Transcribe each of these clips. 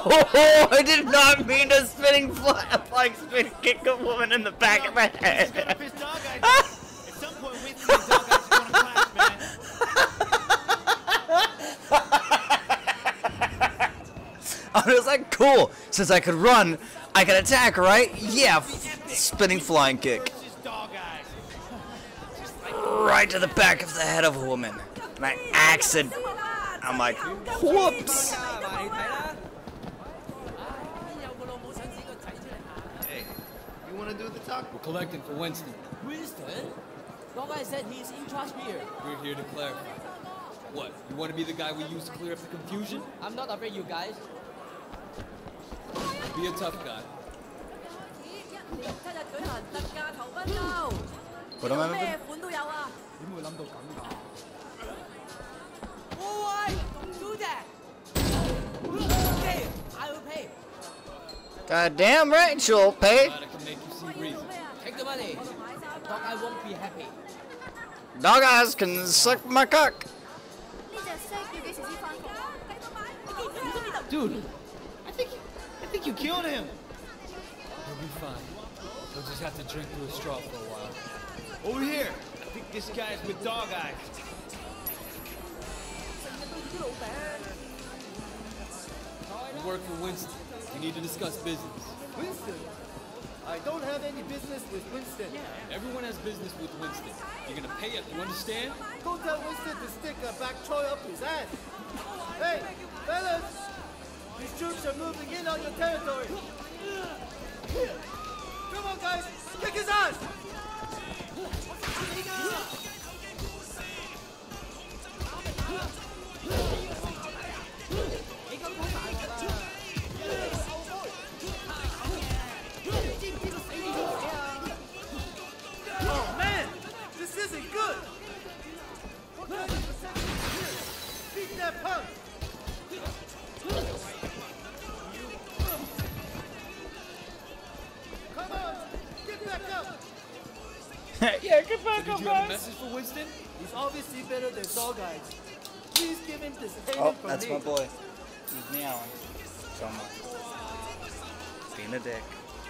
Oh, I did not mean to spinning spin kick a woman in the back of the head. At some point, Winston and dog eyes are gonna clash, man. I was like, cool. Since I could run, I could attack, right? Yeah, spinning flying kick. Right to the back of the head of a woman. And I accident. I'm like, whoops. Hey, you wanna do the talk? We're collecting for Winston. Winston? Dog guy said he's in charge here. We're here to clarify. What? You want to be the guy we use to clear up the confusion? I'm not afraid, you guys. Be a tough guy. What am I doing? Don't do that. Okay, I will pay. Goddamn right, you'll pay. Glad I can make you see reason. Take the money. Dog I won't be happy. Dog eyes can suck my cock. Dude, I think you killed him. He'll be fine. He'll just have to drink through a straw for a while. Over here. I think this guy's with dog eyes. You work for Winston. You need to discuss business. Winston? I don't have any business with Winston. Everyone has business with Winston. You're gonna pay it, you understand? Go tell Winston to stick a back troy up his ass. Hey, fellas! These troops are moving in on your territory. Come on, guys! Kick his ass! Oh man! This isn't good! Beat that punk! Come on! Get back up! Yeah, get back Did you have a message for Winston? He's obviously better than dog eyes. Please give him this payment Oh, from that's me. my boy. He's meowing. So much. Being a dick.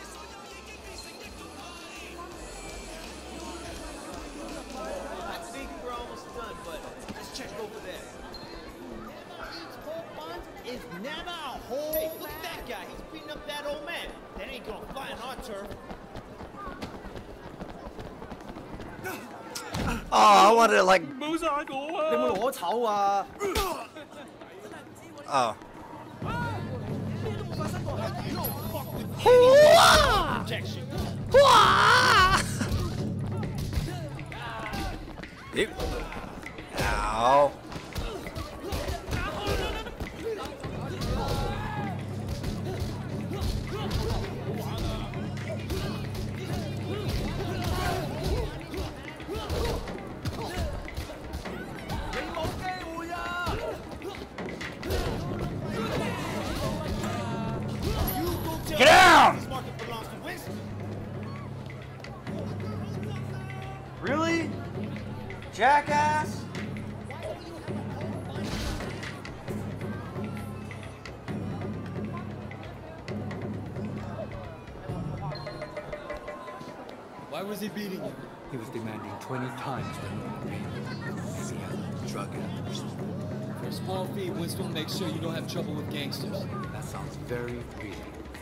I think we're almost done, but let's check over there. This whole fund is never a whole. Hey, look at that guy. He's beating up that old man. That ain't gonna fly on our turf. Oh, I wanted to like. Oh. Protection. Ew. Ow. Get down! This market belongs to Winston. Really? Jackass? Why was he beating you? He was demanding 20 times the minimum payment. Maybe a drug addict or something. For a small fee, Winston will make sure you don't have trouble with gangsters. That sounds very real.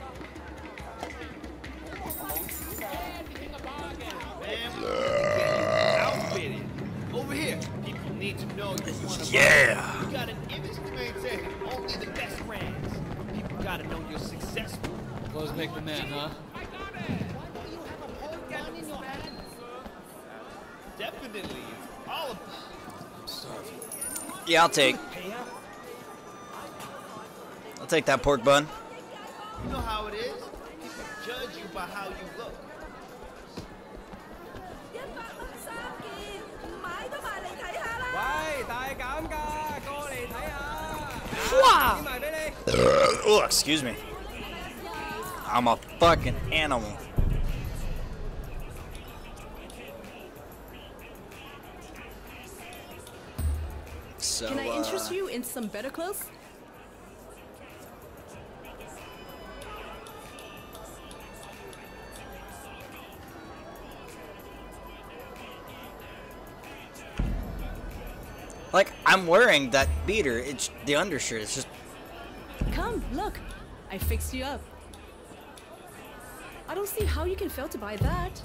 Outfitted. Over here. People need to know you're one of Yeah. us. You got an image to maintain. Only the best brands. People gotta know you're successful. Clothes make the man, huh? Definitely. All of I'm starving. Yeah, I'll take that pork bun. You know how it is. People judge you by how you look. Oh, excuse me. I'm a fucking animal. So, Can I interest you in some better clothes? Like, I'm wearing that beater. It's the undershirt. It's just... Come, look. I fixed you up. I don't see how you can fail to buy that.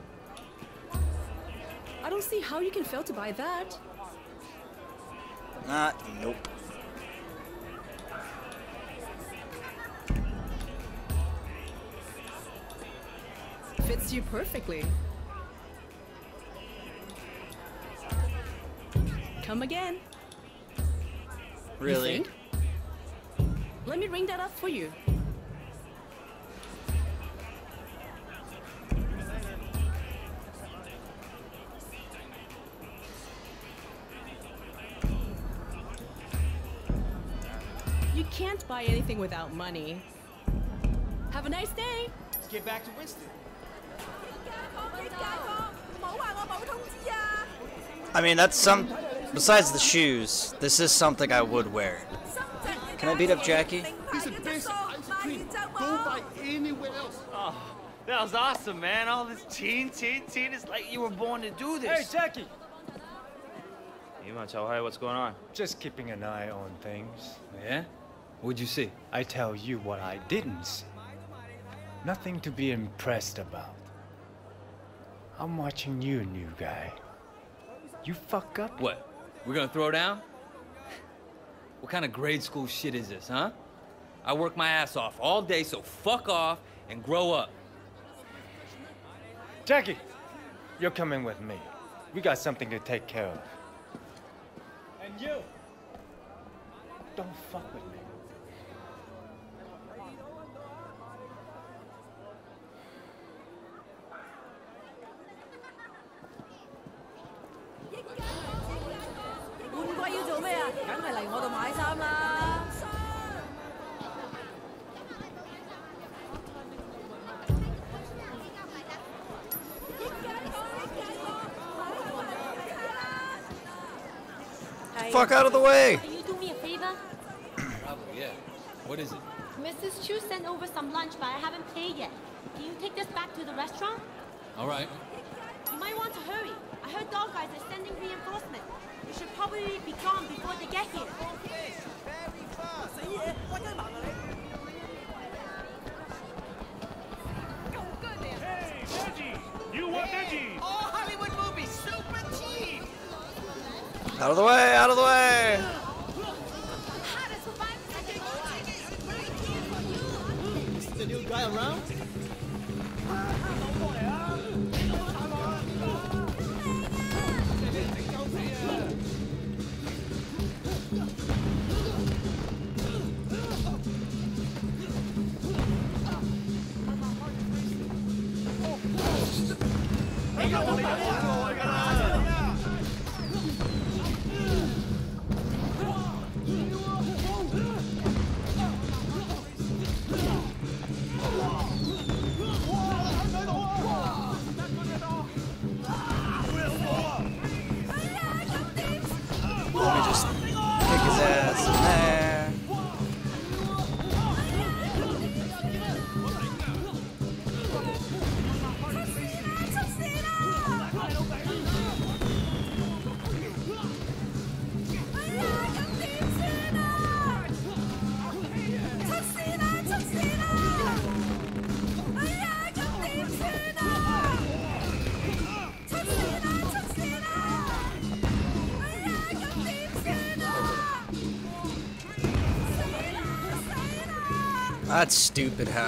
I don't see how you can fail to buy that. Nope. Fits you perfectly. Come again. Really? You think? Let me ring that up for you. You can't buy anything without money. Have a nice day. Let's get back to Winston. I mean, that's some... Besides the shoes, this is something I would wear. Can I beat up Jackie? He's a basic ice cream. Don't buy anywhere else. Oh, that was awesome, man. All this teen. It's like you were born to do this. Hey, Jackie! You want to tell Harry what's going on? Just keeping an eye on things. Yeah? What'd you see? I tell you what I didn't see. Nothing to be impressed about. I'm watching you, new guy. You fuck up. What? We're gonna throw down? What kind of grade school shit is this, huh? I work my ass off all day, so fuck off and grow up. Jackie, you're coming with me. We got something to take care of. And you? Don't fuck with me. Fuck out of the way! Can you do me a favor? Probably, yeah. What is it? Mrs. Chu sent over some lunch, but I haven't paid yet. Can you take this back to the restaurant? All right. You might want to hurry. I heard dog guys are sending reinforcements. We should probably be gone before they get here. Hey, veggies! You want veggies? All Hollywood movies, super cheap! Out of the way! Out of the way! Is the new guy around? Let me just kick his ass in there. That's stupid, huh?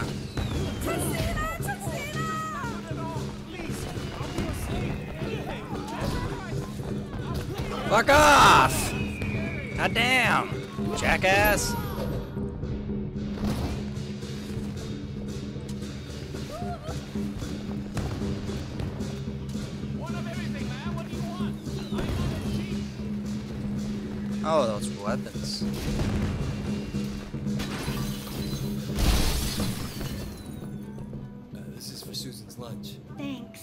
Fuck off! God damn, jackass! Oh, those weapons. This is for Susan's lunch. Thanks.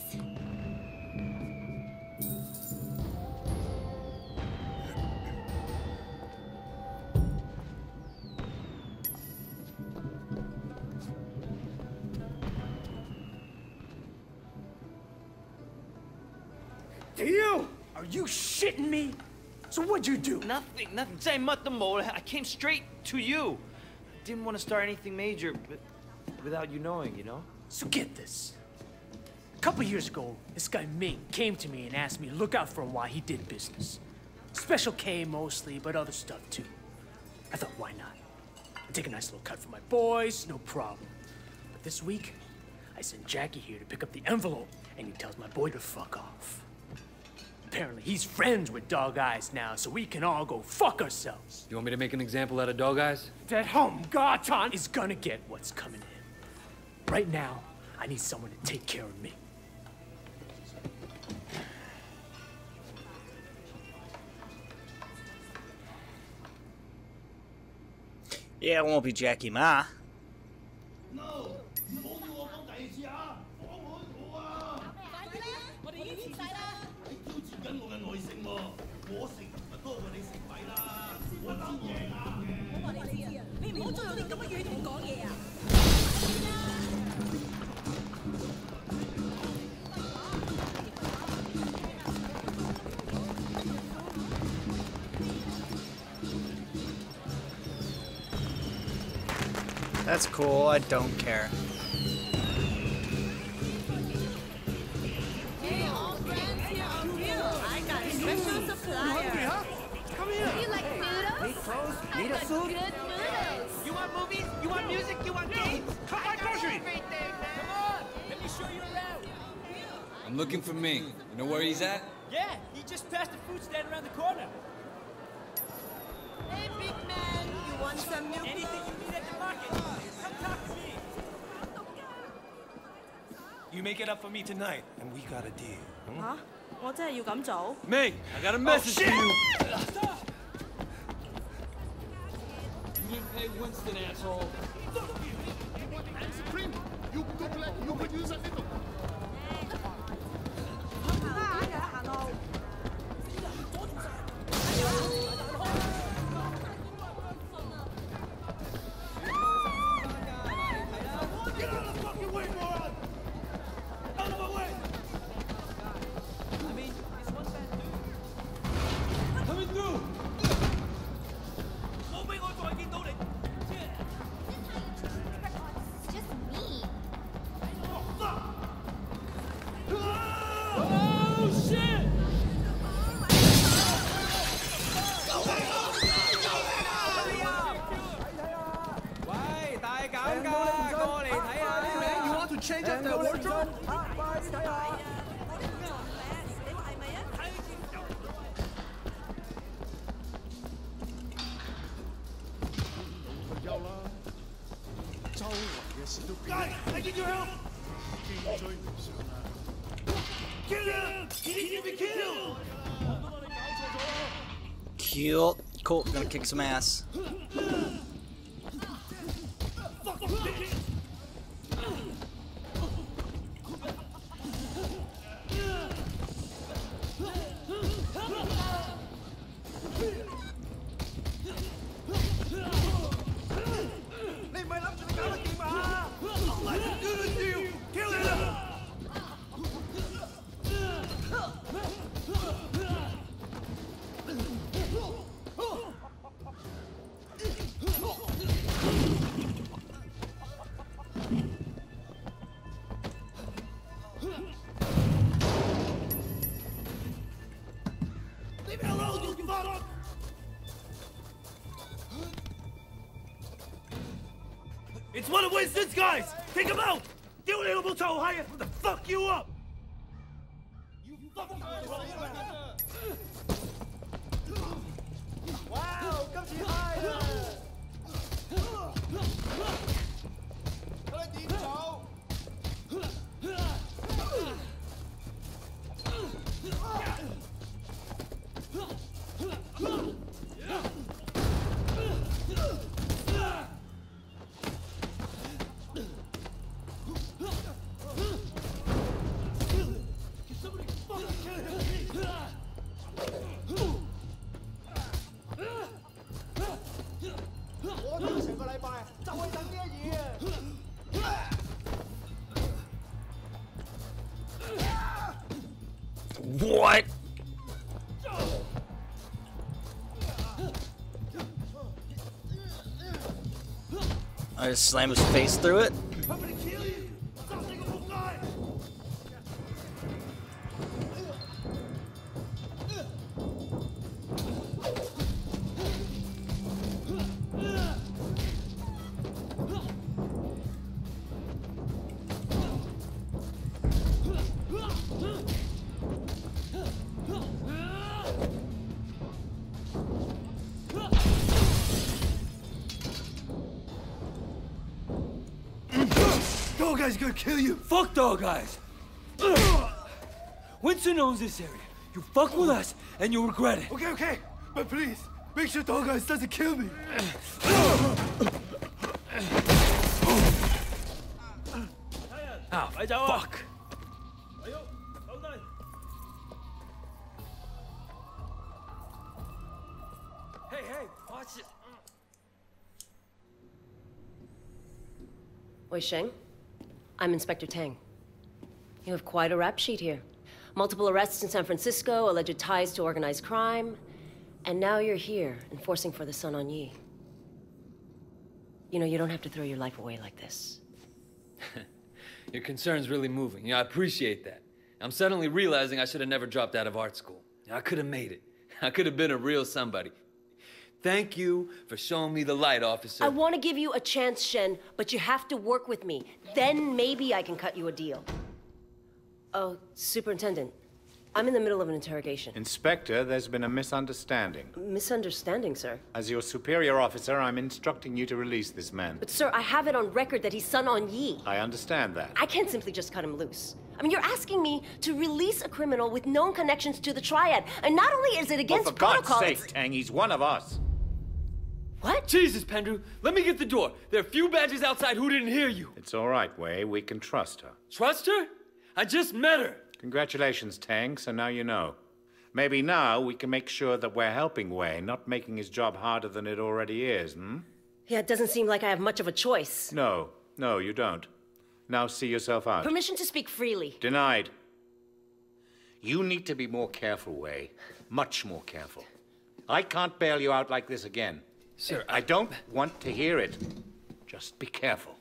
To you! Are you shitting me? So what'd you do? Nothing. 真係乜都冇. I came straight to you. Didn't want to start anything major, but without you knowing, you know? So get this. A couple years ago, this guy Ming came to me and asked me to look out for him while he did business. Special K mostly, but other stuff too. I thought, why not? I take a nice little cut for my boys, no problem. But this week, I sent Jackie here to pick up the envelope, and he tells my boy to fuck off. Apparently, he's friends with Dog Eyes now, so we can all go fuck ourselves. You want me to make an example out of Dog Eyes? That Gatan is gonna get what's coming in. Right now, I need someone to take care of me. Yeah, it won't be Jackie Ma. No. That's cool, I don't care. Hey, all friends here are real. I got a special supplier. Come here. You like noodles? Need clothes? I Need a got suit? good noodles. You want movies? You want music? You want games? Come on, grocery. Come on. Let me show you around. I'm looking for Ming. You know where he's at? Yeah, he just passed the food stand around the corner. Hey, big man. You want some new Anything you need at the market, come talk to me. You make it up for me tonight, and we got a deal. 嚇？我真係要咁做？ Ming, I got a message for you. You didn't pay Winston, asshole. Change up the wardrobe? Guys, I need your help. Kill him! He needs to be killed! Cool. Cool. Gonna kick some ass. Leave me alone, you fuck! It's one of Winston's guys! Take him out! You little toe higher for the fuck you up! You fucking Wow, come to higher! What? I just slam his face through it. I'm gonna kill you! Something will die! Dog guy's gonna kill you! Fuck dog eyes! Winston owns this area. You fuck with us, and you'll regret it. Okay, okay, but please, make sure Dog Eyes doesn't kill me. Oh, fuck. Hey, watch it. Wei Sheng, I'm Inspector Tang. You have quite a rap sheet here. Multiple arrests in San Francisco, alleged ties to organized crime, and now you're here, enforcing for the Sun On Yi. You know, you don't have to throw your life away like this. Your concern's really moving. I appreciate that. I'm suddenly realizing I should have never dropped out of art school. I could have made it. I could have been a real somebody. Thank you for showing me the light, officer. I want to give you a chance, Shen, but you have to work with me. Then maybe I can cut you a deal. Oh, Superintendent, I'm in the middle of an interrogation. Inspector, there's been a misunderstanding. Misunderstanding, sir? As your superior officer, I'm instructing you to release this man. But sir, I have it on record that he's Sun On Yi. I understand that. I can't simply just cut him loose. I mean, you're asking me to release a criminal with known connections to the Triad, and not only is it against well, for protocol, God's sake, Tang, he's one of us. What? Jesus, Pendrew, let me get the door. There are few badges outside who didn't hear you. It's all right, Wei. We can trust her. Trust her? I just met her. Congratulations, Tang, so now you know. Maybe now we can make sure that we're helping Wei, not making his job harder than it already is, hmm? Yeah, it doesn't seem like I have much of a choice. No, you don't. Now see yourself out. Permission to speak freely. Denied. You need to be more careful, Wei. Much more careful. I can't bail you out like this again. Sir, I don't want to hear it. Just be careful.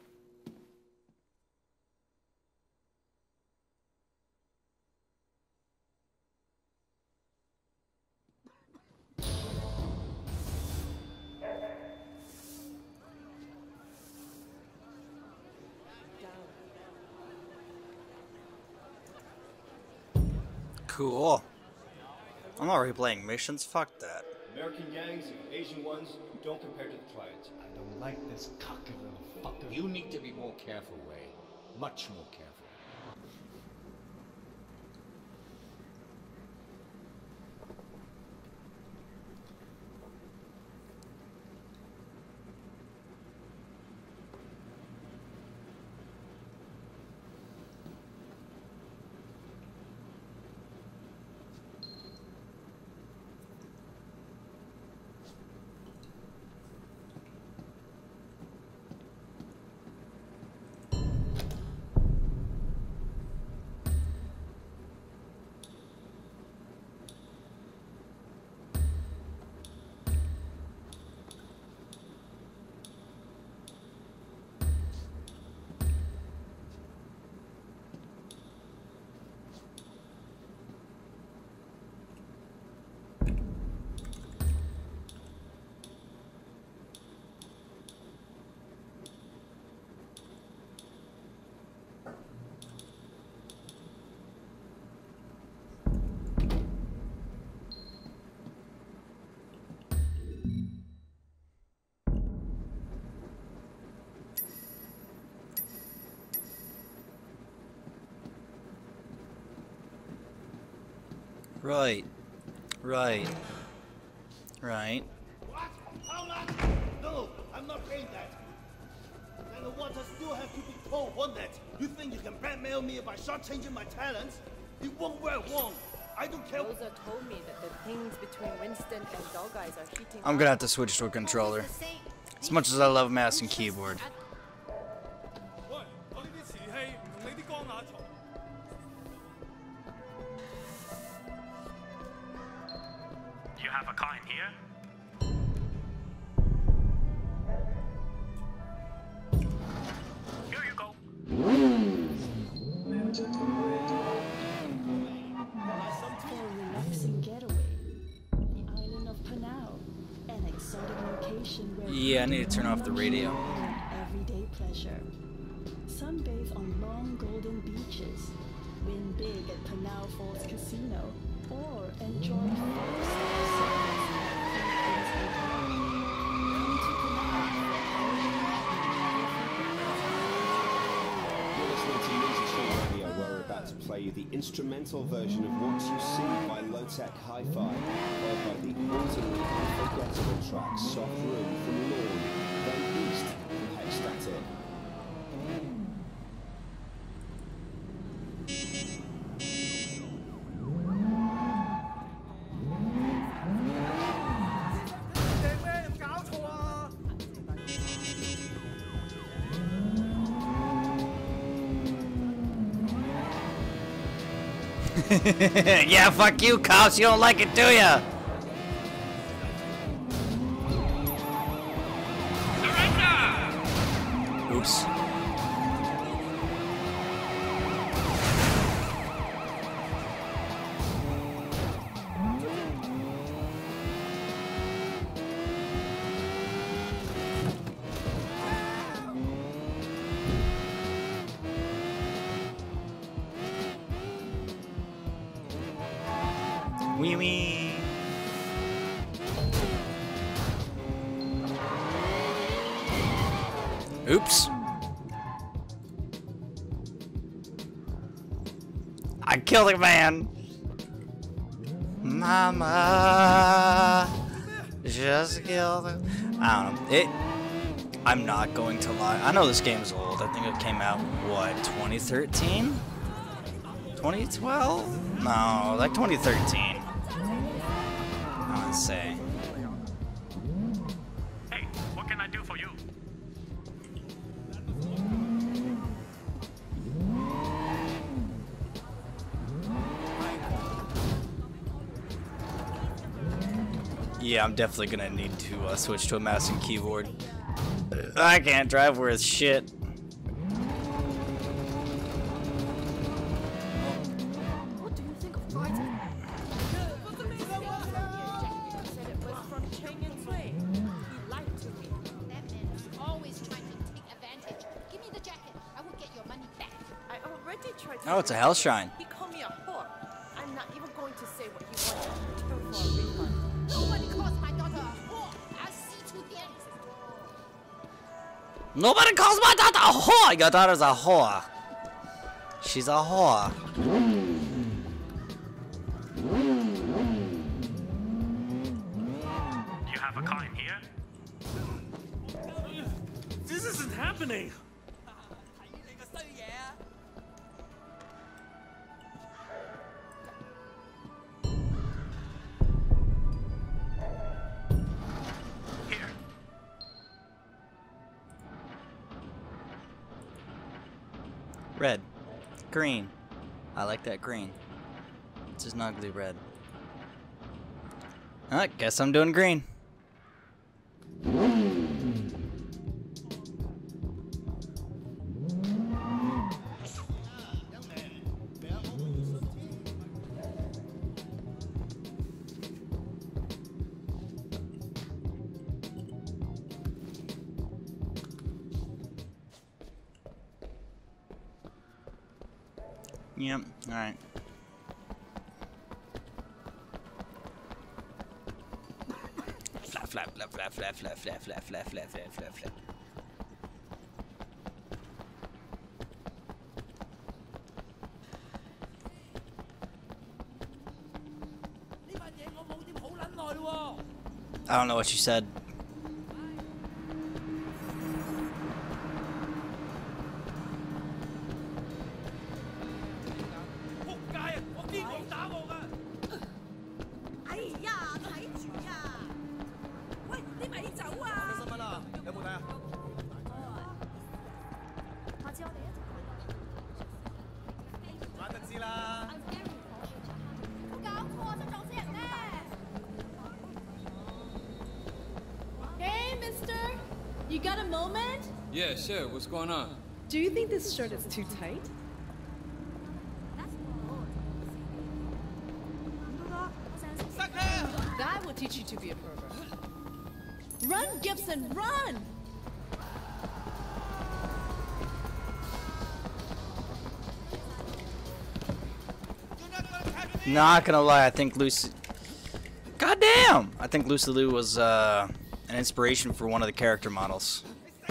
Cool. I'm not replaying missions. Fuck that. American gangs and Asian ones don't compare to the Triads. I don't like this cocky little fucker. You need to be more careful, Wei. Much more careful. Right. What? How much? No, I'm not paying that. And the water still have to be told, won't it? You think you can blackmail me by shortchanging my talents? It won't work, won't. I don't care. Rosa told me that the things between Winston and Dog Eyes are heating I'm gonna have to switch to a controller. As much as I love mouse and keyboard. You have a client here? Yeah, I need to turn off the radio. Everyday pleasure. Sunbathe on long golden beaches, win big at Canal Falls Casino, or enjoy five-star service You're listening to Music Street Radio, where we're about to play you the instrumental version of What You See by Low-Tech Hi-Fi, followed by the ultimately unforgettable track Soft Room from Lawn, then East from Hexstatic. Yeah, fuck you, cops. You don't like it, do ya? Oops. Wee wee. Oops. I killed a man. Mama just killed him. I don't know. I'm not going to lie. I know this game's old. I think it came out, what, 2013? 2012? No, like 2013. I want to say. Hey, what can I do for you? Yeah, I'm definitely gonna need to switch to a mouse and keyboard. I can't drive worth shit. What do you think of writing? Said it was from Cheng and Sui. He lied to me. That man was always trying to take advantage. Give me the jacket. I will get your money back. I already tried to. Oh, it's a hell shrine. He called me a whore. I'm not even going to say what you want in return for a refund. Nobody calls my daughter a whore. I'll see to the end. Nobody calls my daughter a whore. Your daughter's a whore. She's a whore. You have a car in here? This isn't happening. Red. Green. I like that green. It's just an ugly red. I guess I'm doing green. Yep, alright. Flap, flap, flap, flap, flap, flap, flap, flap, flap, flap, flap, flap, flap. I don't know what you said. Hey, mister! You got a moment? Yeah, sure. What's going on? Do you think this shirt is too tight? That will teach you to be a pervert. Run, Gibson, run! Not gonna lie, I think Lucy... Goddamn! I think Lucy Liu was an inspiration for one of the character models.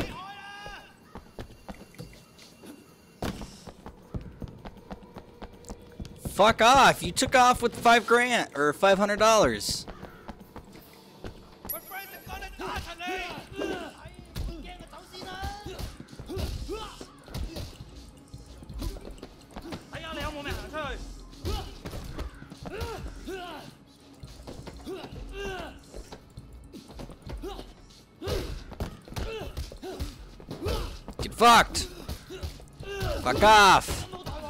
Fuck off! You took off with $5,000 or $500. Get fucked! Fuck off!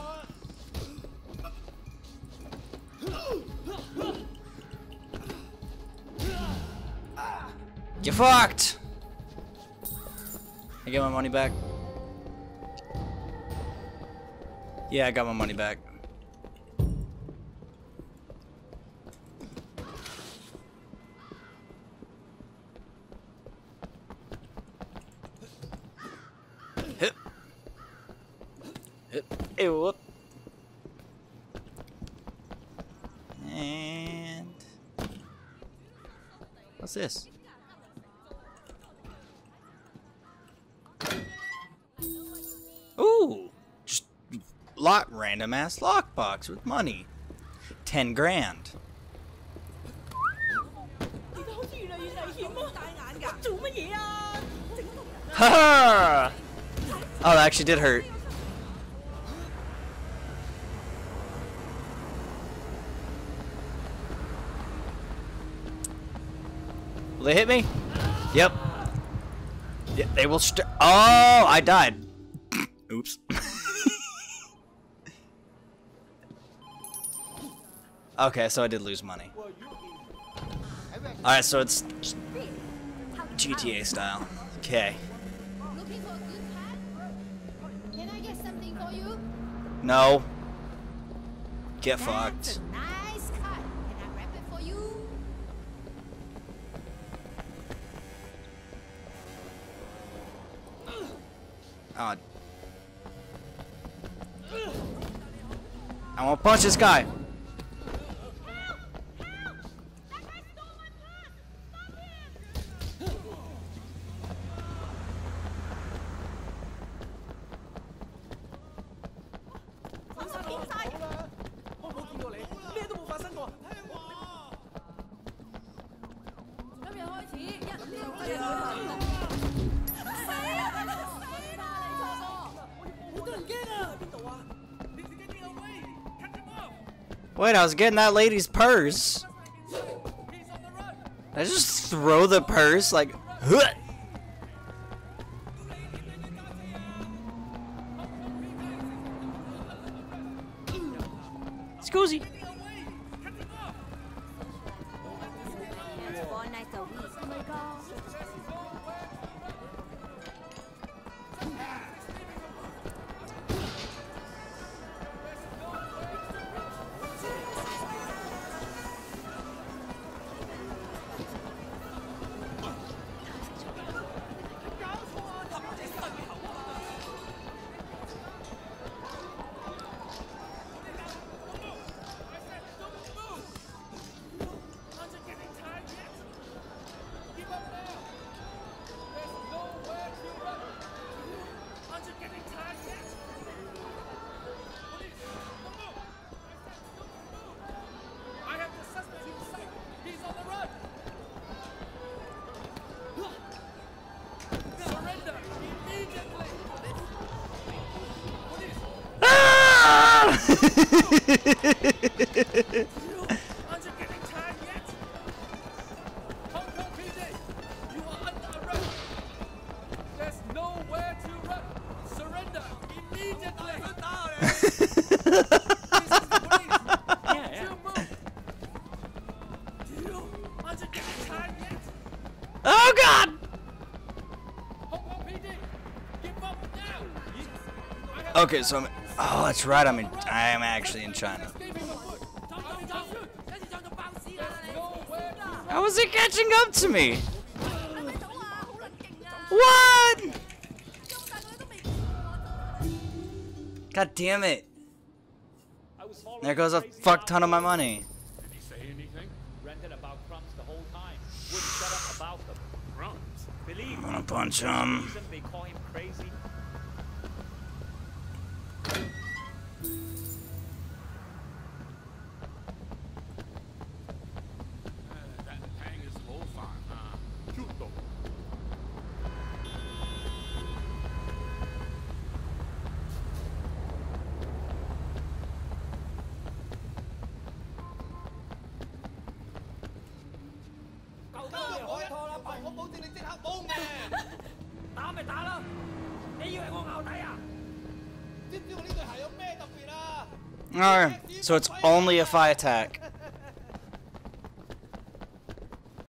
Get fucked! I get my money back? Yeah, I got my money back. Hip. Hip. Hey, whoop. And what's this? Ooh, just random ass lockbox with money. 10 grand. Ha! Oh, that actually did hurt. Will they hit me? Yep. Yeah, they will Oh, I died. Oops. Okay, so I did lose money. Alright, so it's GTA style. Okay. Looking for a good hat? Can I get something for you? No. Get fucked. Nice cut. Can I wrap it for you? Oh. I want to punch this guy. Wait, I was getting that lady's purse. Did I just throw the purse like, huh? Scusi. Oh God! Okay, so oh, that's right. I am actually in China. How is it catching up to me? What? God damn it. There goes a fuck ton of my money. Did he say anything? Ranted about crumbs the whole time. Wouldn't shut up about them. Crumbs? Believe I'm gonna punch him. reason they call him crazy. That Tang is low fine, huh? Cute though. Alright, so it's only if I attack.